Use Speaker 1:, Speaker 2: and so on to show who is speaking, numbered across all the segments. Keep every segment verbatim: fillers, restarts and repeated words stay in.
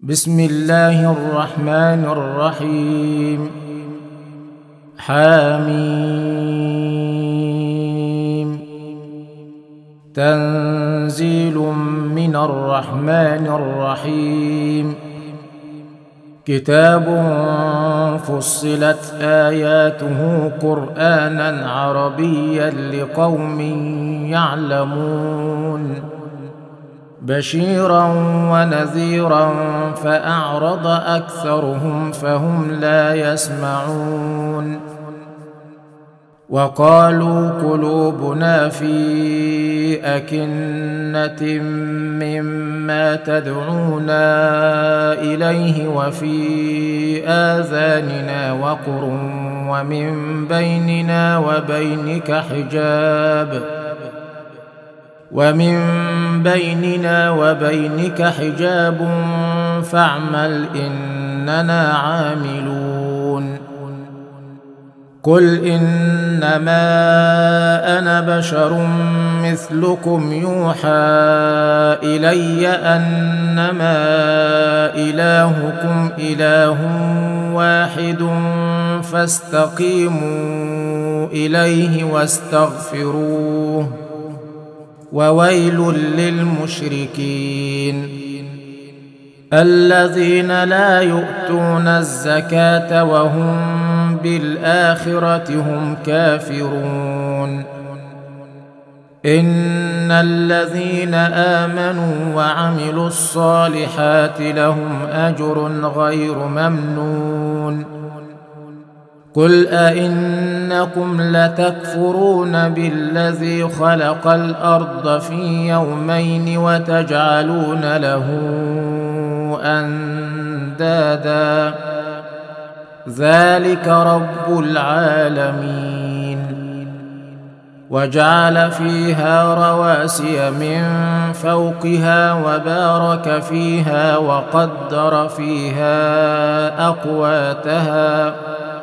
Speaker 1: بسم الله الرحمن الرحيم. حميم. تنزيل من الرحمن الرحيم. كتاب فصلت آياته قرآنا عربيا لقوم يعلمون بشيرا ونذيرا فأعرض أكثرهم فهم لا يسمعون. وقالوا قلوبنا في أكنة مما تدعونا إليه وفي آذاننا وقر ومن بيننا وبينك حجاب ومن بيننا وبينك حجاب فاعمل إننا عاملون. قل إنما أنا بشر مثلكم يوحى إلي أنما إلهكم إله واحد فاستقيموا إليه واستغفروه وويل للمشركين الذين لا يؤتون الزكاة وهم بالآخرة هم كافرون. إن الذين آمنوا وعملوا الصالحات لهم أجر غير ممنون. قل أئنكم لتكفرون بالذي خلق الأرض في يومين وتجعلون له أندادا ذلك رب العالمين. وجعل فيها رواسي من فوقها وبارك فيها وقدر فيها أقواتها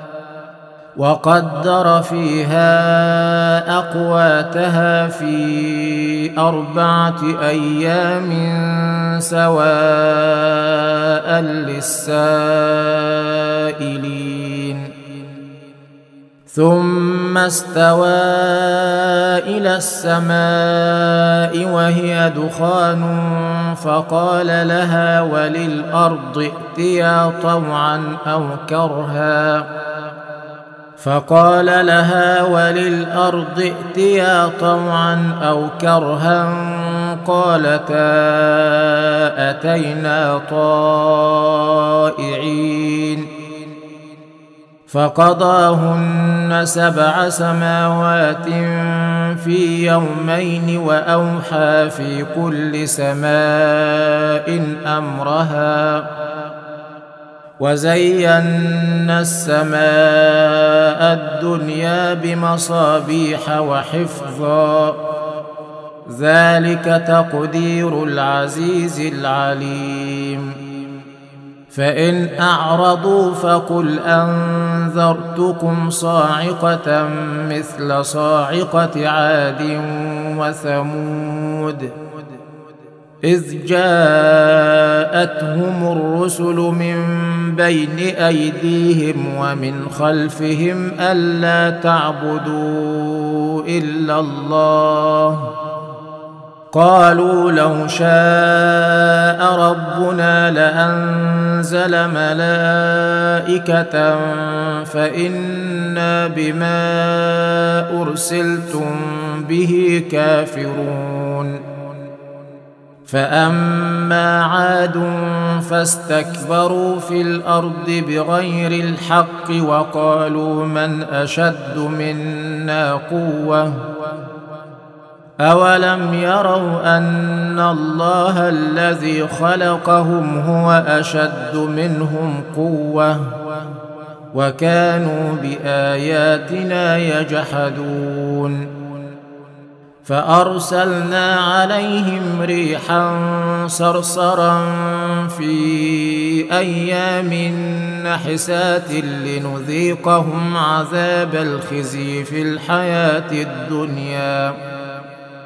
Speaker 1: وقدر فيها أقواتها في أربعة أيام سواء للسائلين. ثم استوى إلى السماء وهي دخان فقال لها وللأرض ائتيا طوعا أو كرها فقال لها وللأرض ائتيا طوعا أو كرها قالتا أتينا طائعين. فقضاهن سبع سماوات في يومين وأوحى في كل سماء أمرها وزينا السماء الدنيا بمصابيح وحفظا ذلك تقدير العزيز العليم. فإن أعرضوا فقل أنذرتكم صاعقة مثل صاعقة عاد وثمود إذ جاءتهم الرسل من بين أيديهم ومن خلفهم ألا تعبدوا إلا الله قالوا لو شاء ربنا لأنزل ملائكة فإنا بما أرسلتم به كافرون. فأما عاد فاستكبروا في الأرض بغير الحق وقالوا من أشد منا قوة أولم يروا أن الله الذي خلقهم هو أشد منهم قوة وكانوا بآياتنا يجحدون. فأرسلنا عليهم ريحا صرصرا في أيام نحسات لنذيقهم عذاب الخزي في الحياة الدنيا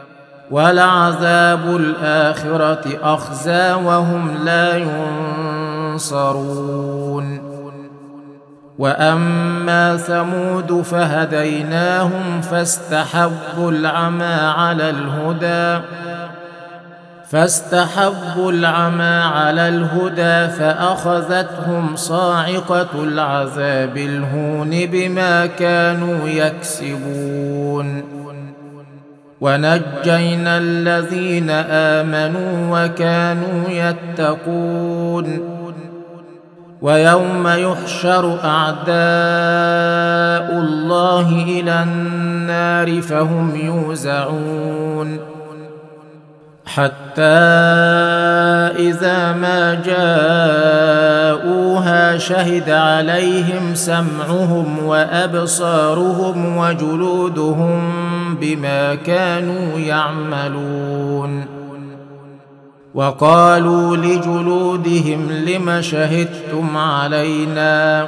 Speaker 1: ولعذاب الآخرة أخزى وهم لا ينصرون. ينصرون. وأما ثمود فهديناهم فاستحبوا العمى على الهدى فاستحبوا العمى على الهدى فأخذتهم صاعقة العذاب الهون بما كانوا يكسبون. ونجينا الذين آمنوا وكانوا يتقون. ويوم يحشر أعداء الله إلى النار فهم يوزعون حتى إذا ما جاءوها شهد عليهم سمعهم وأبصارهم وجلودهم بما كانوا يعملون. وقالوا لجلودهم لم شهدتم علينا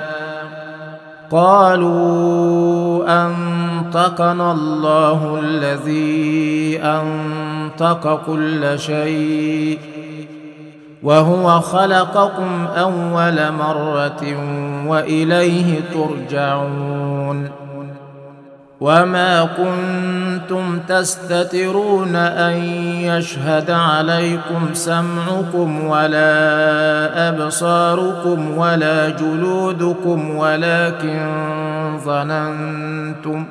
Speaker 1: قالوا أنطقنا الله الذي أنطق كل شيء وهو خلقكم أول مرة وإليه ترجعون. وما كنتم تستترون أن يشهد عليكم سمعكم ولا أبصاركم ولا جلودكم ولكن ظننتم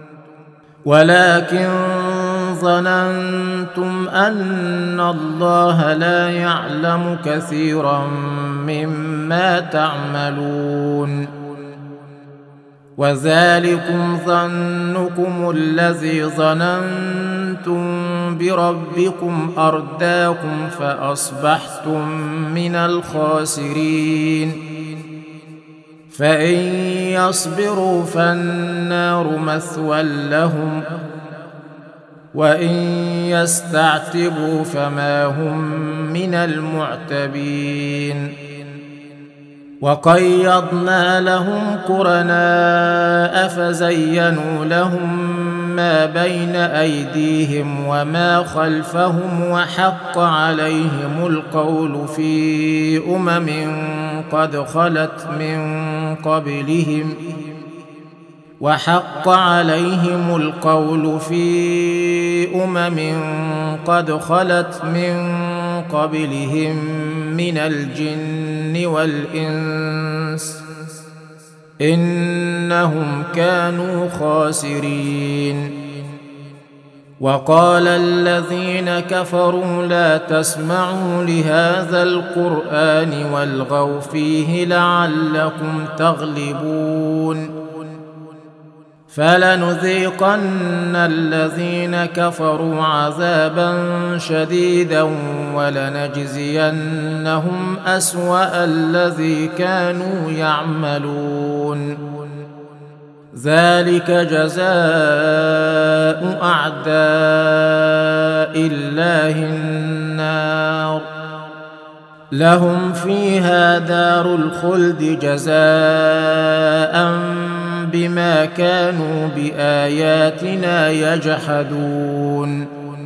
Speaker 1: ولكن ظننتم أن الله لا يعلم كثيرا مما تعملون. وذلكم ظنكم الذي ظننتم بربكم أرداكم فأصبحتم من الخاسرين. فإن يصبروا فالنار مثوى لهم وإن يستعتبوا فما هم من المعتبين. وقيضنا لهم قرناء فزينوا لهم ما بين أيديهم وما خلفهم وحق عليهم القول في أمم قد خلت من قبلهم وحق عليهم القول في أمم قد خلت من قبلهم من الجن والإنس إنهم كانوا خاسرين. وقال الذين كفروا لا تسمعوا لهذا القرآن والغوا فيه لعلكم تغلبون. فلنذيقن الذين كفروا عذابا شديدا ولنجزينهم أسوأ الذي كانوا يعملون. ذلك جزاء أعداء الله النار لهم فيها دار الخلد جزاء بما كانوا بآياتنا يجحدون.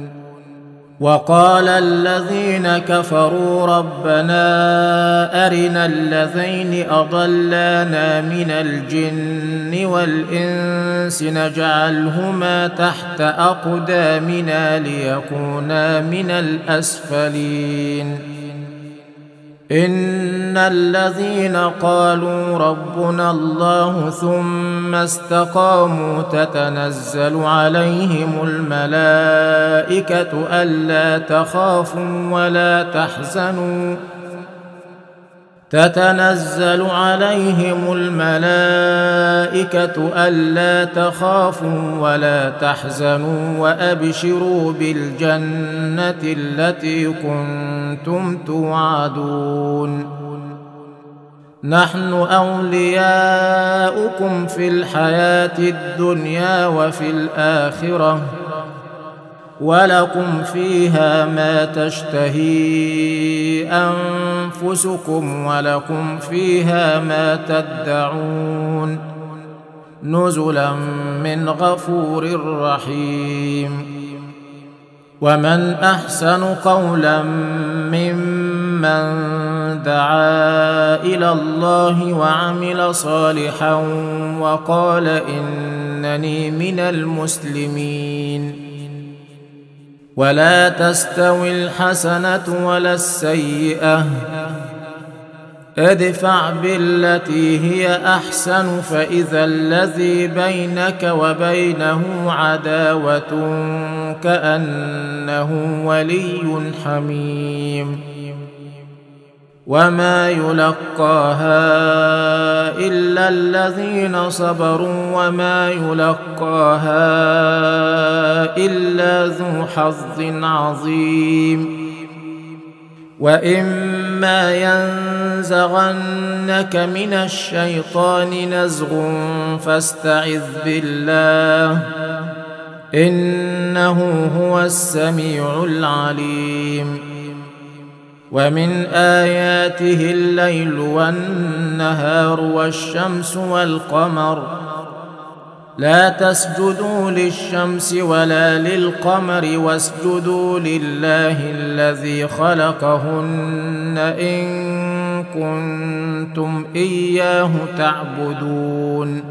Speaker 1: وقال الذين كفروا ربنا أرنا الذين أضلانا من الجن والإنس نجعلهما تحت أقدامنا ليكونا من الأسفلين. إن الذين قالوا ربنا الله ثم استقاموا تتنزل عليهم الملائكة ألا تخافوا ولا تحزنوا تتنزل عليهم الملائكة ألا تخافوا ولا تحزنوا وأبشروا بالجنة التي كنتم توعدون. نحن أولياؤكم في الحياة الدنيا وفي الآخرة ولكم فيها ما تشتهي أنفسكم ولكم فيها ما تدعون نزلا من غفور رحيم. ومن أحسن قولا ممن ممن دعا إلى الله وعمل صالحا وقال إنني من المسلمين. ولا تستوي الحسنة ولا السيئة، ادفع بالتي هي أحسن فإذا الذي بينك وبينه عداوة كأنه ولي حميم. وما يلقاها إلا الذين صبروا وما يلقاها إلا ذو حظ عظيم. وإما ينزغنك من الشيطان نزغ فاستعذ بالله إنه هو السميع العليم. ومن آياته الليل والنهار والشمس والقمر، لا تسجدوا للشمس ولا للقمر واسجدوا لله الذي خلقهن إن كنتم إياه تعبدون.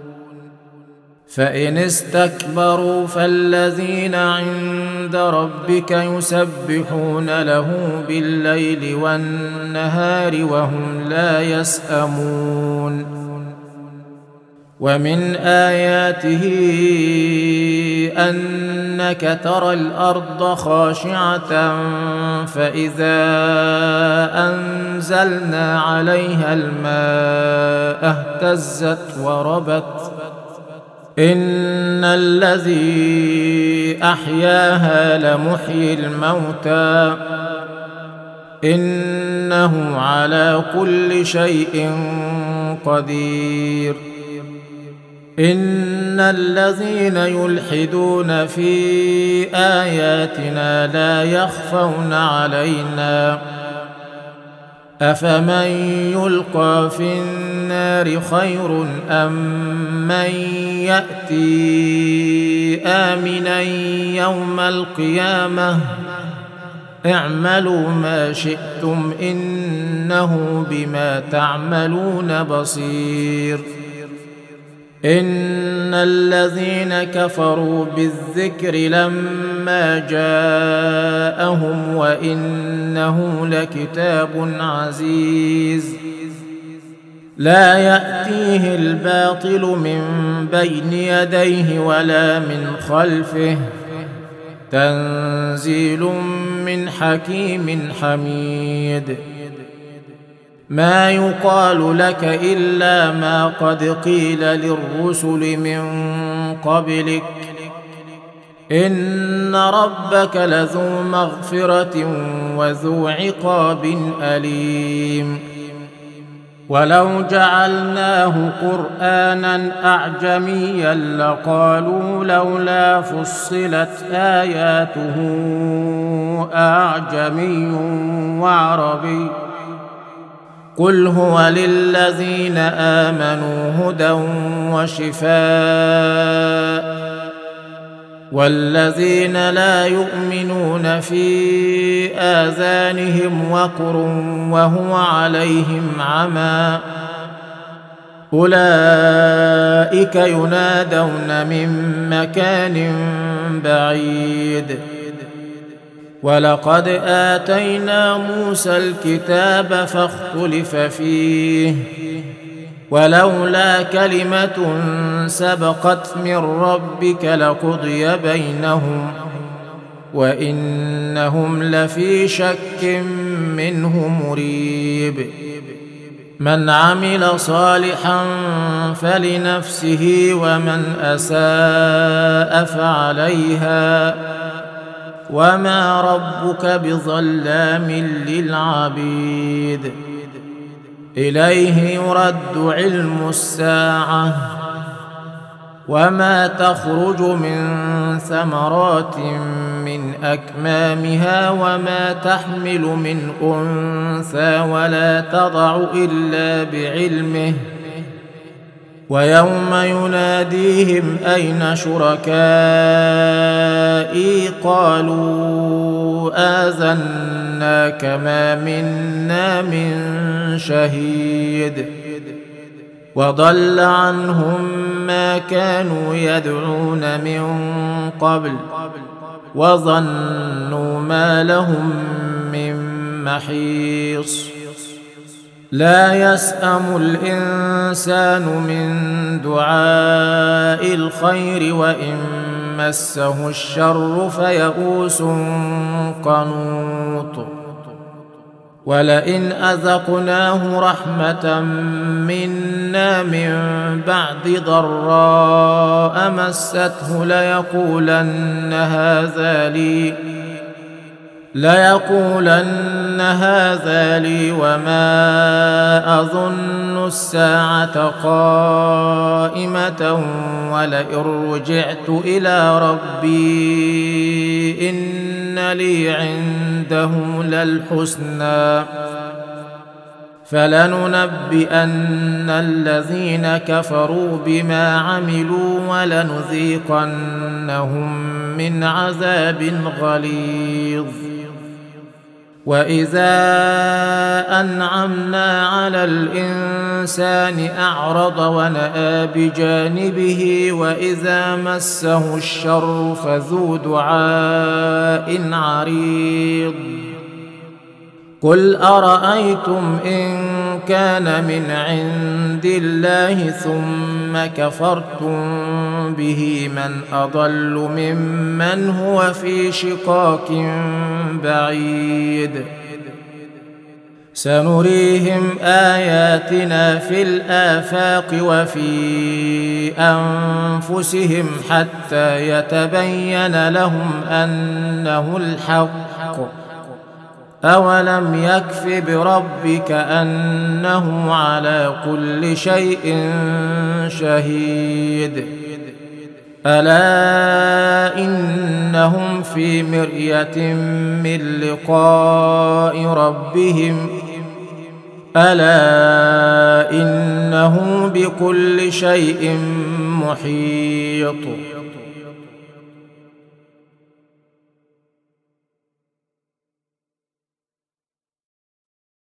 Speaker 1: فإن استكبروا فالذين عند ربك يسبحون له بالليل والنهار وهم لا يسأمون. ومن آياته أنك ترى الأرض خاشعة فإذا أنزلنا عليها الماء اهتزت وربت إن الذي أحياها لمحيي الموتى إنه على كل شيء قدير. إن الذين يلحدون في آياتنا لا يخفون علينا أفمن يلقى في النار خير أم من يأتي آمنا يوم القيامة اعملوا ما شئتم إنه بما تعملون بصير. إن الذين كفروا بالذكر لما جاءهم وإنه لكتاب عزيز لا يأتيه الباطل من بين يديه ولا من خلفه تنزيل من حكيم حميد. ما يقال لك إلا ما قد قيل للرسل من قبلك إن ربك لذو مغفرة وذو عقاب أليم. ولو جعلناه قرآنا أعجميا لقالوا لولا فصلت آياته أعجمي وعربي قل هو للذين آمنوا هدى وشفاء والذين لا يؤمنون في آذانهم وقر وهو عليهم عمى أولئك ينادون من مكان بعيد. ولقد آتينا موسى الكتاب فاختلف فيه ولولا كلمة سبقت من ربك لقضي بينهم وإنهم لفي شك منه مريب. من عمل صالحا فلنفسه ومن أساء فعليها وما ربك بظلام للعبيد. إليه يرد علم الساعة وما تخرج من ثمرات من أكمامها وما تحمل من أنثى ولا تضع إلا بعلمه ويوم يناديهم أين شركائي قالوا آذنا منا كما منا من شهيد وضل عنهم ما كانوا يدعون من قبل وظنوا ما لهم من محيص لا يسأم الإنسان من دعاء الخير وإن مسه الشر فيئوس قنوط ولئن أذقناه رحمة منا من بعد ضراء مسته ليقولن هذا لي ليقولن هذا لي وما أظن الساعة قائمة ولئن رجعت إلى ربي إن لي عنده للحسنى فلننبئن الذين كفروا بما عملوا ولنذيقنهم من عذاب غليظ وإذا أنعمنا على الإنسان أعرض ونأى بجانبه وإذا مسه الشر فذو دعاء عريض قل أرأيتم إن كان من عند الله ثم كفرتم به من أضل ممن هو في شقاق بعيد سنريهم آياتنا في الآفاق وفي أنفسهم حتى يتبين لهم أنه الحق أولم يكف بربك أنه على كل شيء شهيد ألا إنهم في مرية من لقاء ربهم ألا إنه بكل شيء محيط